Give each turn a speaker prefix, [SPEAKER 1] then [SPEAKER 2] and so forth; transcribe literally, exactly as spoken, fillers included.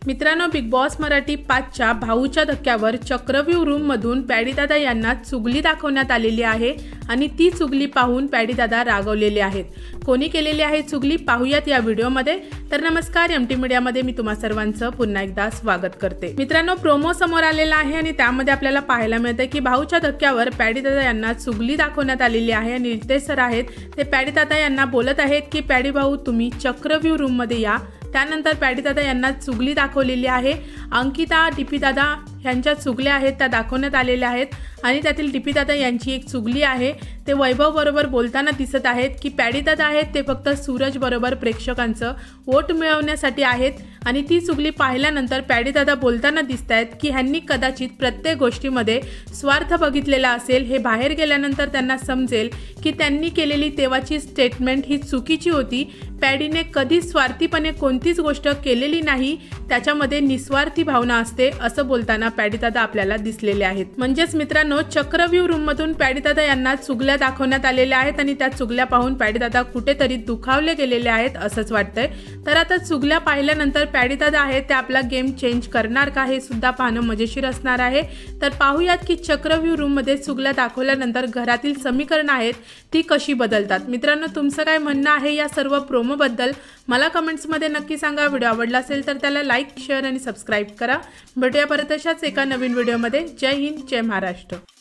[SPEAKER 1] मित्रांनो, big boss Marathi पाचच्या भाऊच्या धक्क्यावर चक्रव्यूह रूममधून पॅडीदादा यांना चुगली दाखवण्यात आलेली आहे आणि ती चुगली पाहून पॅडीदादा रागवलेले आहेत। कोणी केलेली आहे चुगली पाहूयात या व्हिडिओमध्ये। तर नमस्कार, एमटी मीडियामध्ये मी तुम्हा सर्वांचं पुन्हा एकदा स्वागत करते। मित्रांनो, प्रोमो समोर आलेला आहे आणि त्यामध्ये आपल्याला पाहायला मिळते की भाऊच्या धक्क्यावर पॅडीदादा यांना चुगली दाखवण्यात आलेली आहे आणि नितेश सर आहेत ते पॅडीदादा यांना बोलत आहेत की पॅडी भाऊ तुम्ही चक्रव्यूह रूममध्ये या। त्यानंतर पॅडीदादा यांना चुगली दाखवलेली आहे। अंकिता डीपीदादा यांच्या चुगल्या आहेत त्या दाखवण्यात आलेल्या आहेत आणि त्यातील डीपीदादा यांची एक चुगली आहे। ते वैभव बरोबर बोलताना दिसत आहेत की पॅडीदादा आहेत ते फक्त सूरज बरोबर प्रेक्षकांचं वोट मिळवण्यासाठी आहेत आणि ती चुगली पाहिल्यानंतर पॅडीदादा बोलताना दिसत आहेत की ह्यांनी कदाचित प्रत्येक गोष्टीमध्ये स्वार्थ बघितलेला असेल। हे बाहेर गेल्यानंतर त्यांना समजेल की त्यांनी केलेली तेव्हाची स्टेटमेंट ही चुकीची होती। पॅडीने कधी स्वार्थीपणे कोणतीच गोष्ट केलेली नाही, त्याच्यामध्ये निस्वार्थी भावना असते असं बोलताना पॅडीदादा आपल्याला दिसलेले आहेत। म्हणजेच मित्रांनो, चक्रव्यूह रूममधून पॅडीदादा यांना चुगल्या दाखवण्यात आलेल्या आहेत आणि त्या चुगल्या पाहून पॅडीदादा कुठेतरी दुखावले गेलेले आहेत असंच वाटतंय। तर आता चुगल्या पाहिल्यानंतर पॅडीदादा आहेत ते आपला गेम चेंज करणार का हे सुद्धा पाहणं मजेशीर असणार आहे। तर पाहूयात की चक्रव्यूह रूममध्ये चुगल्या दाखवल्यानंतर घरातील समीकरण आहेत ती कशी बदलतात। मित्रांनो, तुमचं काय म्हणणं आहे या सर्व प्रोमो बद्दल मला कमेंट्समध्ये नक्की सांगा। व्हिडिओ आवडला असेल तर त्याला लाईक, शेअर आणि सबस्क्राईब करा। भेटूया परत अशाच एका नवीन व्हिडिओमध्ये। जय हिंद, जय महाराष्ट्र।